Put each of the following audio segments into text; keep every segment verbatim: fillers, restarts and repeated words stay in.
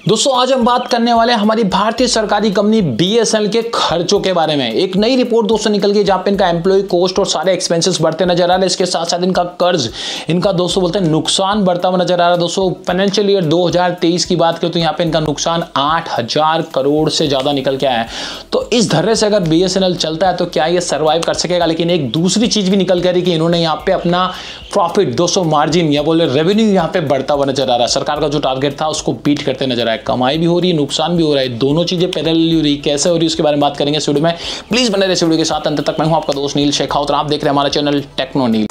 दोस्तों आज हम बात करने वाले हैं हमारी भारतीय सरकारी कंपनी बीएसएनएल के खर्चों के बारे में। एक नई रिपोर्ट दोस्तों निकल गई जहां पे इनका एम्प्लॉय कॉस्ट और सारे एक्सपेंसेस बढ़ते नजर आ रहे हैं। इसके साथ साथ इनका कर्ज, इनका दोस्तों बोलते हैं नुकसान बढ़ता हुआ नजर आ रहा है। दोस्तों फाइनेंशियल ईयर दो हज़ार तेईस की बात करें तो यहाँ पे इनका नुकसान आठ हजार करोड़ से ज्यादा निकल के आया है। तो इस धर्रे से अगर बीएसएनएल चलता है तो क्या ये सर्वाइव कर सकेगा? लेकिन एक दूसरी चीज भी निकल के आ रही कि इन्होंने यहाँ पे अपना प्रॉफिट दोस्तों मार्जिन या बोले रेवेन्यू यहाँ पे बढ़ता हुआ नजर आ रहा है। सरकार का जो टारगेट था उसको बीट करते नजर आया। कमाई भी हो रही है, नुकसान भी हो रहा है, दोनों चीजें पैरेलल हो रही है। कैसे हो रही है उसके बारे में बात करेंगे इस वीडियो में। प्लीज बने रहे इस वीडियो के साथ अंत तक। मैं हूं आपका दोस्त नील शेखावत और आप देख रहे हैं हमारा channel techno Neel.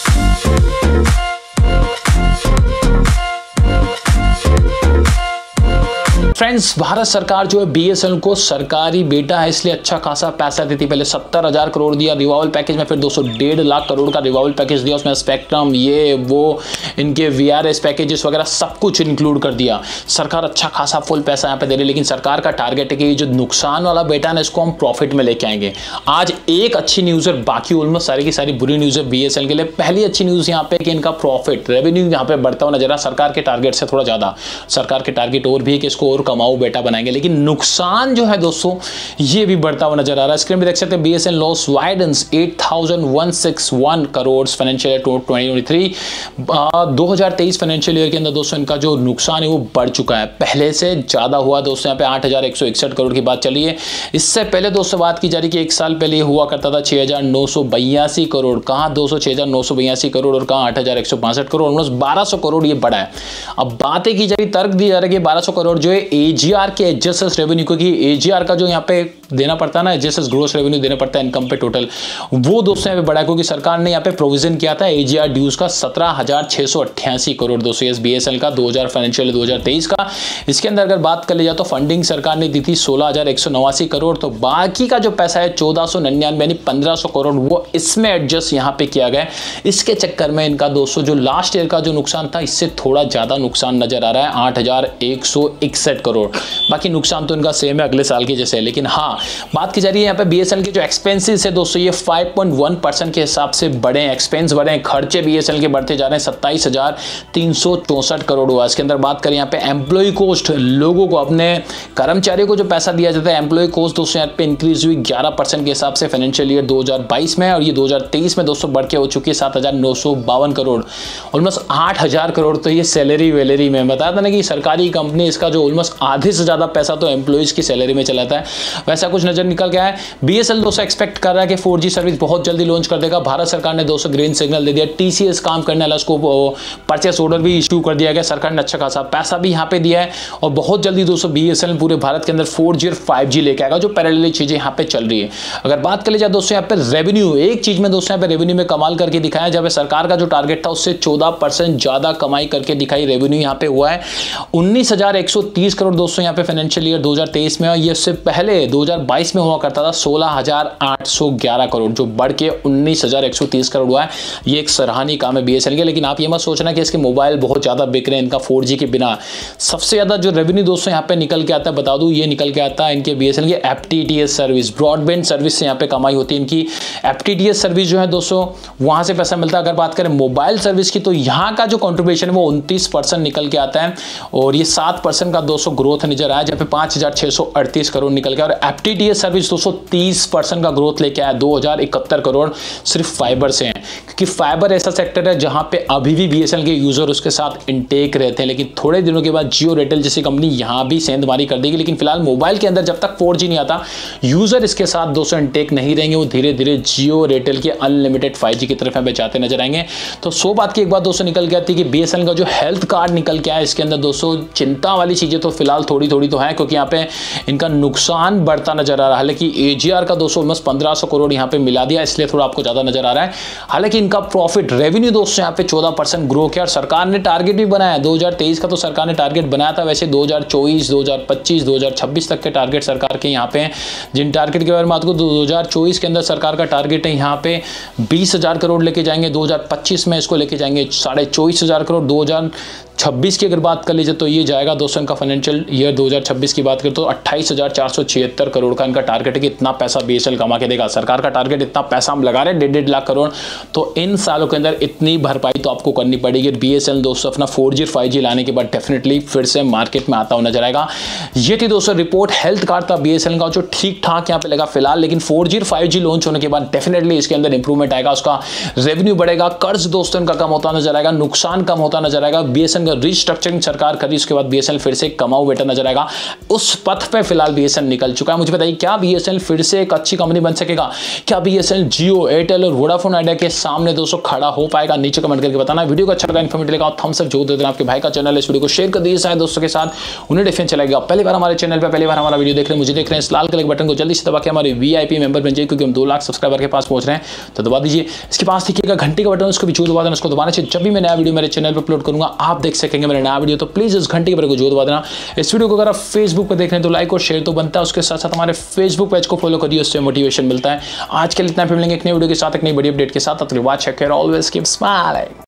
Friends, Bharat सरकार जो है बीएसएनएल को सरकारी बेटा है इसलिए अच्छा खासा पैसा देती। पहले सत्तर हजार करोड़ दिया रिवावल पैकेज में, फिर दो सौ डेढ़ लाख करोड़ का रिवावल पैकेज दिया। उसमें स्पेक्ट्रम, ये वो इनके वीआरएस पैकेजेस वगैरह सब कुछ इंक्लूड कर दिया। सरकार अच्छा खासा फुल पैसा यहाँ पे दे रही है। लेकिन सरकार का टारगेट है कि जो नुकसान वाला बेटा है इसको हम प्रॉफिट में लेके आएंगे। आज एक अच्छी न्यूज है, बाकी ऑलमोस्ट सारी की सारी बुरी न्यूज है बीएसएनएल के लिए। पहली अच्छी न्यूज यहाँ पे कि इनका प्रॉफिट रेवेन्यू यहाँ पे बढ़ता हुआ नजर आ रहा है सरकार के टारगेट से थोड़ा ज्यादा। सरकार के टारगेट और भी है कि इसको और कमाऊ बेटा बनाएंगे, लेकिन नुकसान जो है दोस्तों ये भी बढ़ता हुआ नजर आ रहा है। स्क्रीन पे देख सकते हैं बीएसएनएल लॉस वाइडन्स आठ हज़ार एक सौ इकसठ करोड़ फाइनेंशियल ईयर दो हज़ार तेईस दो हज़ार तेईस फाइनेंशियल ईयर के अंदर दोस्तों इनका जो नुकसान है वो बढ़ चुका है, पहले से ज्यादा हुआ दोस्तों। यहाँ पे आठ हज़ार एक सौ इकसठ करोड़ की बात चली है। इससे पहले दोस्तों बात की जा रही कि एक साल पहले हुआ करता था छह हज़ार नौ सौ बयासी करोड़, कहां दो सौ छह हज़ार नौ सौ बयासी करोड़ और कहां आठ हज़ार एक सौ बासठ करोड़, ऑलमोस्ट बारह सौ करोड़ ये बढ़ा है। अब बातें की जा रही, तर्क दिया जा रहा है कि बारह सौ करोड़ जो है एजीआर के एडजस्टेड रेवेन्यू, क्योंकि एजीआर का जो यहाँ पे देना पड़ता है ना, एडजस्टेड ग्रोस रेवेन्यू देना पड़ता है इनकम पे टोटल, वो दोस्तों यहाँ पे बढ़ा है क्योंकि सरकार ने यहाँ पे प्रोविजन किया था एजीआर ड्यूज का सत्रह हज़ार छह सौ अट्ठासी करोड़ दोस्तों इस बीएसएनएल का दो हज़ार फाइनेंशियल दो हज़ार तेईस का। इसके अंदर अगर बात कर ले जाए तो फंडिंग सरकार ने दी थी सोलह हज़ार एक सौ नवासी करोड़, तो बाकी का जो पैसा है चौदह सौ निन्यानवे यानी पंद्रह सौ करोड़ वो इसमें एडजस्ट यहाँ पे किया गया। इसके चक्कर में इनका दोस्तों जो लास्ट ईयर का जो नुकसान था इससे थोड़ा ज्यादा नुकसान नजर आ रहा है, आठ हज़ार एक सौ इकसठ करोड़। बाकी नुकसान तो इनका सेम है अगले साल के जैसे। लेकिन हाँ, बात की जा रही है यहाँ पे बीएसएनएल के जो एक्सपेंसेस है दोस्तों ये पाँच पॉइंट एक परसेंट के हिसाब से बढ़े, एक्सपेंस बढ़े, खर्चे बीएसएनएल के बढ़ते जा रहे हैं। सत्ताईस हज़ार तीन सौ चौसठ करोड़ हुआ। इसके अंदर बात करें यहाँ पे एम्प्लॉय कॉस्ट, लोगों को अपने कर्मचारियों को जो पैसा दिया जाता है एम्प्लॉय कॉस्ट दोस्तों यहाँ पे इंक्रीज हुई ग्यारह परसेंट के हिसाब से फाइनेंशियल ईयर दो हज़ार बाईस में, और ये दो हज़ार तेईस में दोस्तों बढ़ के हो चुकी है सात हज़ार नौ सौ बावन करोड़, ऑलमोस्ट आठ हज़ार करोड़। तो ये सैलरी वैलरी में बताया था ना कि सरकारी कंपनी इसका जो ऑलमोस्ट आधे से ज्यादा पैसा तो एम्प्लॉयज की सैलरी में चलाता है, वैसा कुछ नजर निकल गया है। बीएसएनएल दोस्तों एक्सपेक्ट कर रहा है कि फोर जी सर्विस बहुत जल्दी लॉन्च कर देगा। भारत सरकार ने दोस्तों ग्रीन सिग्नल दे दिया, टीसीएस काम करने वाला उसको परचेस ऑर्डर भी इश्यू कर दिया गया। सरकार ने अच्छा खासा पैसा भी यहाँ पे दिया है और बहुत जल्दी दोस्तों बीएसएनएल पूरे भारत के अंदर फोर जी और फाइव जी लेके आएगा, जो पैरेलल चीजें यहाँ पे चल रही है। अगर बात कर ले जाए दोस्तों यहाँ पे रेवेन्यू, एक चीज में दोस्तों यहाँ पे रेवेन्यू में कमाल करके दिखाया, जब सरकार का जो टारगेट था उससे चौदह परसेंट ज्यादा कमाई करके दिखाई रेवेन्यू यहाँ पे हुआ है। उन्नीस हज़ार एक सौ तीस करोड़ दोस्तों यहाँ पे फाइनेंशियल ईयर दो हज़ार तेईस में, ये इससे पहले दो हज़ार बाईस में हुआ करता था सोलह हज़ार आठ सौ ग्यारह करोड़, जो बढ़ के उन्नीस हज़ार एक सौ तीस करोड़ हुआ है। ये एक सराहनीय काम है बीएसएनएल के। लेकिन आप ये मत सोचना कि इसके मोबाइल बहुत ज्यादा बिक रहे हैं इनका फोर जी के बिना। सबसे ज्यादा जो रेवेन्यू दोस्तों यहाँ पे निकल के आता है, बता दूं, ये निकल के आता है इनके बीएसएनएल के एफटीटीएस सर्विस, ब्रॉडबैंड सर्विस से यहाँ पे कमाई होती है इनकी। एफटीटीएस सर्विस जो है दोस्तों वहां से पैसा मिलता है। अगर बात करें मोबाइल सर्विस की तो यहाँ का जो कॉन्ट्रीब्यूशन है वो उनतीस परसेंट निकल के आता है और ये सात परसेंट का दोस्तों ग्रोथ नजर आया, जहाँ पे पांच हज़ार छह सौ अड़तीस करोड़ निकल गया। और एफटीटीएस सर्विस दो सौ तीस परसेंट का ग्रोथ लेके आया, दो हज़ार इकहत्तर करोड़ सिर्फ फाइबर से हैं, क्योंकि फाइबर ऐसा सेक्टर है जहां पे अभी भी बीएसएनएल के यूजर उसके साथ इनटेक रहते हैं। लेकिन थोड़े दिनों के बाद जियो एयरटेल जैसी कंपनी यहां भी सेंधमारी कर देगी। लेकिन फिलहाल मोबाइल के अंदर जब तक फोर जी नहीं आता यूजर इसके साथ दोस्तों इनटेक नहीं रहेंगे, वो धीरे धीरे जियो एयरटेल के अनलिमिटेड फाइव जी की तरफ में जाते नजर आएंगे। तो सौ बात की एक बात दोस्तों निकल के आती है कि बीएसएनएल का जो हेल्थ कार्ड निकल के आया, इसके अंदर दोस्तों चिंता वाली चीजें तो फिलहाल थोड़ी थोड़ी तो है, क्योंकि यहाँ पे इनका नुकसान बढ़ता नजर आ रहा है। हालांकि एजीआर का दोस्तों ऑलमोस्ट पंद्रह सौ करोड़ यहाँ पे मिला दिया, इसलिए थोड़ा आपको ज्यादा नजर आ रहा है। हालांकि इनका प्रॉफिट रेवेन्यू दोस्तों यहाँ पे चौदह परसेंट ग्रो किया और सरकार ने टारगेट भी बनाया दो हज़ार तेईस का, तो सरकार ने टारगेट बनाया था। वैसे दो हज़ार चौबीस, दो हज़ार पच्चीस, दो हज़ार छब्बीस तक के टारगेट सरकार के यहाँ पे, जिन टारगेट के बारे में आपको दो हज़ार चौबीस के अंदर सरकार का टारगेट है यहाँ पे बीस हजार करोड़ लेके जाएंगे, दो हज़ार पच्चीस में इसको लेके जाएंगे साढ़े चौबीस हजार करोड़, दो हज़ार छब्बीस की अगर बात कर लीजिए तो ये जाएगा दोस्तों इनका फाइनेंशियल ईयर दो हज़ार छब्बीस की बात करें तो अट्ठाईस हज़ार चार सौ छिहत्तर करोड़ का इनका टारगेट है कि इतना पैसा बीएसएनएल कमा के देगा। सरकार का टारगेट इतना पैसा हम लगा रहे हैं डेढ़ डेढ़ लाख करोड़, तो इन सालों के अंदर इतनी भरपाई तो आपको करनी पड़ेगी। बीएसएनएल दोस्तों अपना फोर जी फाइव जी लाने के बाद डेफिनेटली फिर से मार्केट में आता हुआ नजर आएगा। ये थी दोस्तों रिपोर्ट हेल्थ कार्ड था बीएसएनएल का जो ठीक ठाक यहाँ पे लगा फिलहाल, लेकिन four G five G launch होने के बाद डेफिनेटली इसके अंदर इंप्रूवमेंट आएगा, उसका रेवेन्यू बढ़ेगा, कर्ज दोस्तों इनका कम होता नजर आएगा, नुकसान कम होता नजर आएगा। बीएसएनएल का रीस्ट्रक्चरिंग सरकार करी, उसके बाद बीएसएनएल फिर से कमाऊ बेटा नजर आएगा। उस पथ पे फिलहाल बीएसएनएल निकल चुका है। मुझे बताइए क्या बीएसएनएल फिर से एक अच्छी कंपनी बन सकेगा? क्या बीएसएनएल जियो, एयरटेल और वोडाफोन आइडिया के सामने दोस्तों खड़ा हो पाएगा? नीचे कमेंट करके बताना। वीडियो को अच्छा लगा, इन्फॉर्मेटिव लगा, थम्स अप जो दे देना। आपके भाई का चैनल है, इस वीडियो को शेयर कर दीजिए दोस्तों के साथ, उन्हें डिफरेंस चलेगा। पहली बार हमारे चैनल पे पहली बार हमारा वीडियो देख रहे हैं, मुझे देख रहे हैं, इस लाल कलर के बटन को जल्दी से दबा के हमारे वीआईपी मेंबर बन जाइए, क्योंकि हम दो लाख सब्सक्राइबर के पास पहुंच रहे हैं, तो दबा दीजिए। इसके पास देखिएगा घंटे का बटन, उसको भी जो दबा देना, उसको दबाने से जब भी मैं नया वीडियो मेरे चैनल पर अपलोड करूंगा आप देख सकेंगे मेरा नया वीडियो। तो प्लीज इस घंटे के बटन को जो दबा देना। इस वीडियो को अगर आप फेसबुक पर देख रहे हैं तो लाइक और शेयर तो बनता है, उसके साथ साथ हमारे फेसबुक पेज को फॉलो करिए, उससे मोटिवेशन मिलता है। आज के लिए इतना, फिर मिलेंगे एक नई वीडियो के साथ, एक नई बड़ी अपडेट के साथ। Watch always keep smiling.